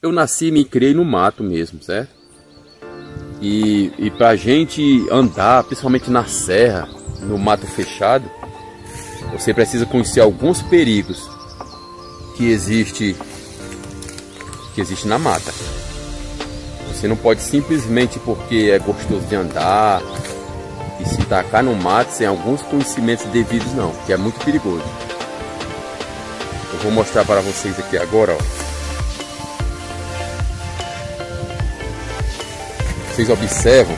Eu nasci e me criei no mato mesmo, certo? E pra gente andar, principalmente na serra, no mato fechado, você precisa conhecer alguns perigos que existe na mata. Você não pode simplesmente porque é gostoso de andar e se tacar no mato sem alguns conhecimentos devidos, não, que é muito perigoso. Eu vou mostrar para vocês aqui agora, ó. Vocês observam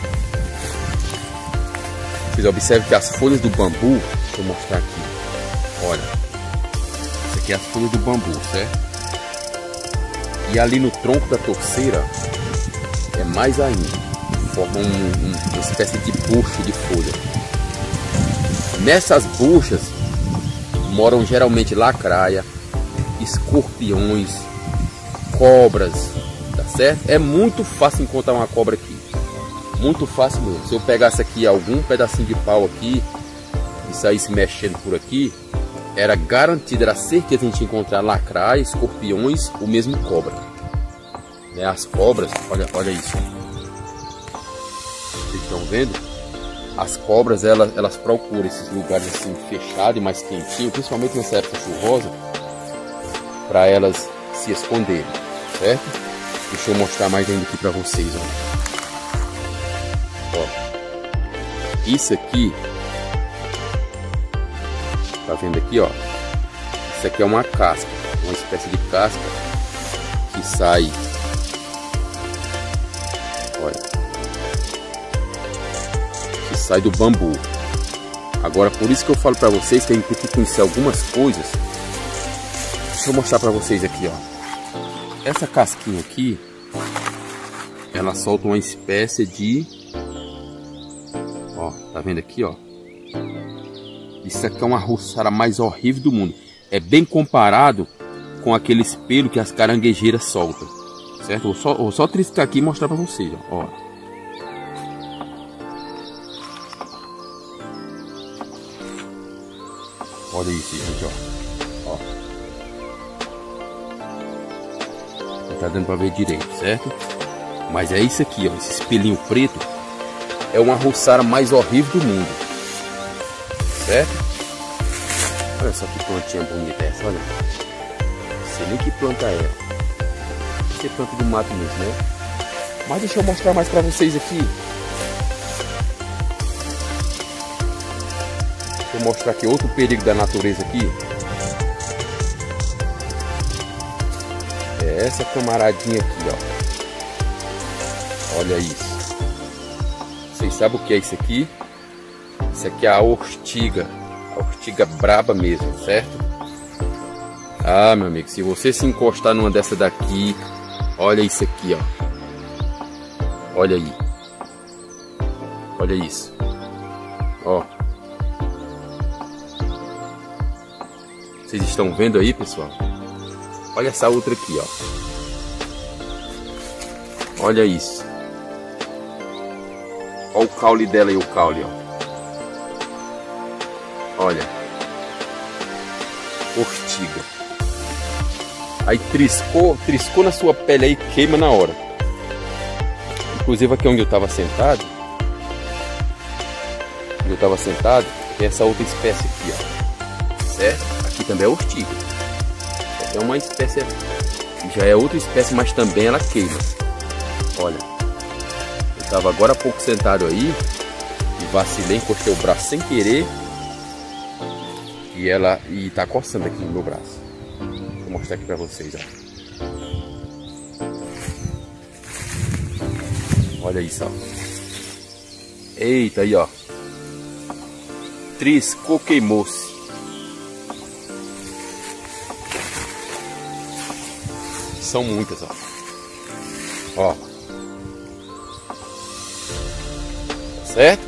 que as folhas do bambu, deixa eu mostrar aqui, olha, isso aqui é as folhas do bambu, certo? E ali no tronco da torceira é mais ainda, forma uma espécie de bucho de folha. Nessas buchas moram geralmente lacraia, escorpiões, cobras, tá certo? É muito fácil encontrar uma cobra aqui, muito fácil mesmo. Se eu pegasse aqui algum pedacinho de pau aqui e saísse mexendo por aqui, era garantido, era certeza a gente encontrar lacraia, escorpiões, ou mesmo cobra. Né? As cobras, olha isso. Vocês estão vendo? As cobras, elas procuram esses lugares assim fechados e mais quentinhos, principalmente nessa época chuvosa, para elas se esconderem, certo? Deixa eu mostrar mais ainda aqui para vocês, ó. Isso aqui, tá vendo aqui, ó? Isso aqui é uma casca, uma espécie de casca que sai, olha, que sai do bambu. Agora, por isso que eu falo para vocês que a gente tem que conhecer algumas coisas. Deixa eu mostrar para vocês aqui, ó. Essa casquinha aqui, ela solta uma espécie de, ó, tá vendo aqui, ó? Isso aqui é uma roçara mais horrível do mundo. É bem comparado com aquele pelo que as caranguejeiras soltam, certo? Vou só triscar aqui e mostrar para vocês, ó. Olha isso, gente, ó. Não tá dando para ver direito, certo? Mas é isso aqui, ó. Esse espelhinho preto é uma roçara mais horrível do mundo, certo? Olha só que plantinha bonita essa, olha. Não sei nem que planta é. Isso é planta do mato mesmo, né? Mas deixa eu mostrar mais para vocês aqui. Deixa eu mostrar aqui outro perigo da natureza aqui. É essa camaradinha aqui, ó. Olha isso. Vocês sabem o que é isso aqui? Isso aqui é a ortiga. A ortiga braba mesmo, certo? Ah, meu amigo, se você se encostar numa dessa daqui, olha isso aqui, ó. Olha aí. Olha isso. Ó. Vocês estão vendo aí, pessoal? Olha essa outra aqui, ó. Olha isso. Olha o caule dela e o caule, ó. Olha. Ortiga. Aí triscou na sua pele aí, queima na hora. Inclusive aqui onde eu estava sentado. Tem essa outra espécie aqui, ó. Certo? Aqui também é ortiga. É uma espécie, já é outra espécie, mas também ela queima. Olha, eu estava agora há pouco sentado aí e vacilei, encostei o braço sem querer e tá coçando aqui no meu braço. Vou mostrar aqui para vocês, ó. Olha isso, ó. Eita, aí, ó. Triscou, queimou-se. São muitas, ó. Ó. Certo?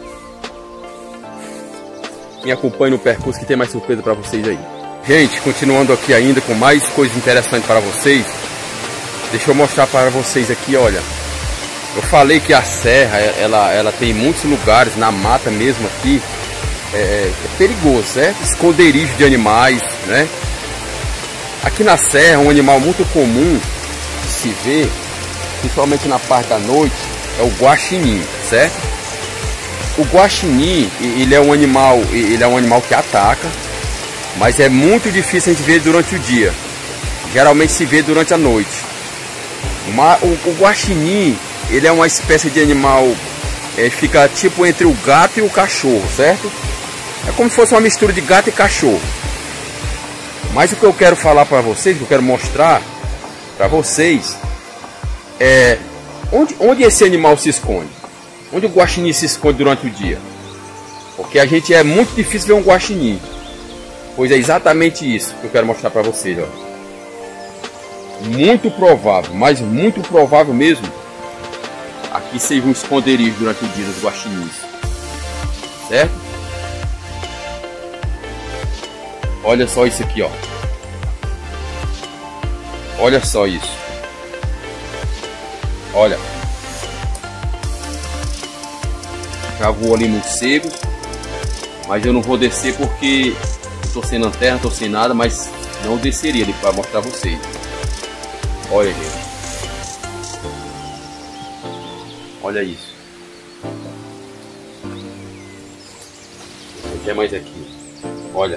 Me acompanhe no percurso que tem mais surpresa para vocês aí. Gente, continuando aqui ainda com mais coisas interessantes para vocês. Deixa eu mostrar para vocês aqui, olha. Eu falei que a serra, ela tem muitos lugares, na mata mesmo aqui. É perigoso, certo? Esconderijo de animais, né? Aqui na serra, um animal muito comum se vê, principalmente na parte da noite, é o guaxinim, certo? O guaxinim, ele é um animal que ataca, mas é muito difícil a gente ver durante o dia. Geralmente se vê durante a noite. O guaxinim, ele é uma espécie de animal, fica tipo entre o gato e o cachorro, certo? É como se fosse uma mistura de gato e cachorro. Mas o que eu quero falar para vocês, o que eu quero mostrar para vocês, é onde esse animal se esconde. Onde o guaxinim se esconde durante o dia. Porque a gente é muito difícil ver um guaxinim. Pois é exatamente isso que eu quero mostrar para vocês, ó. Muito provável, mas muito provável mesmo, aqui seja um esconderijo durante o dia dos guaxinins, certo? Olha só isso aqui, ó. Olha só isso. Olha. Já voou ali morcegos, mas eu não vou descer porque eu tô sem lanterna, tô sem nada, mas não desceria ali para mostrar a vocês. Olha, gente. Olha isso. Tem mais aqui. Olha.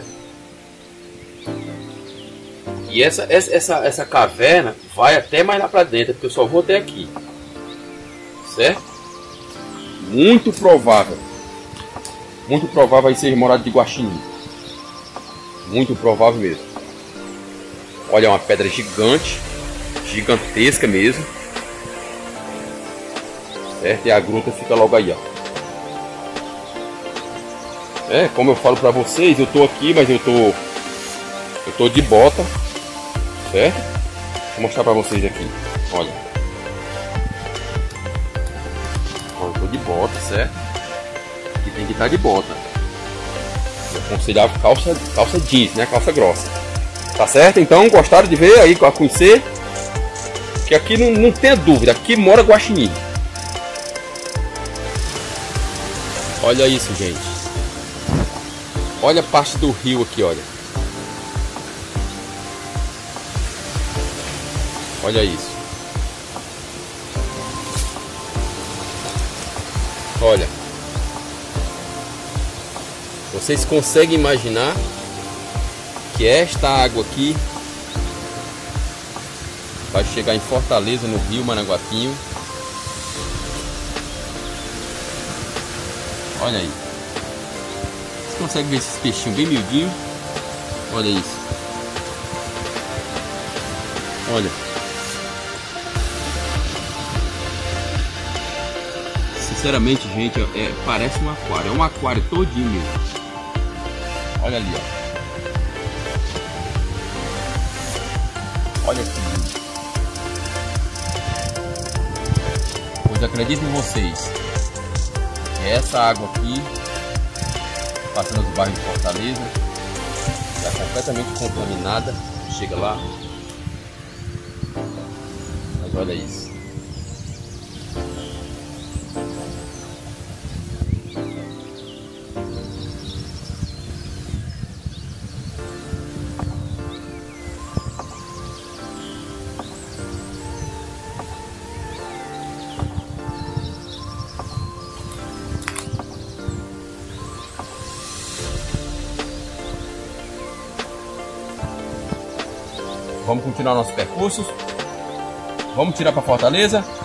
E essa caverna vai até mais lá para dentro, porque eu só vou até aqui. Certo? Muito provável. Muito provável aí seja morada de guaxinim. Muito provável mesmo. Olha, uma pedra gigante. Gigantesca mesmo. Certo? E a gruta fica logo aí, ó. Como eu falo pra vocês, eu tô aqui, mas eu tô de bota. Certo? Vou mostrar pra vocês aqui. Olha. Eu tô de bota, certo? Aqui tem que estar de bota. Eu aconselhava calça jeans, né? Calça grossa. Tá certo? Então, gostaram de ver aí, conhecer? Que aqui não tenha dúvida, aqui mora guaxinim. Olha isso, gente. Olha a parte do rio aqui, olha. Olha isso. Olha. Vocês conseguem imaginar que esta água aqui vai chegar em Fortaleza, no rio Maranguapinho. Olha aí. Vocês conseguem ver esses peixinhos bem miudinhos? Olha isso. Olha. Sinceramente, gente, parece um aquário. É um aquário todinho mesmo. Olha ali, ó. Olha que lindo. Pois acreditem em vocês, essa água aqui, passando nos bairros de Fortaleza, está completamente contaminada. Chega lá. Mas olha isso. Vamos continuar nossos percursos. Vamos tirar para Fortaleza.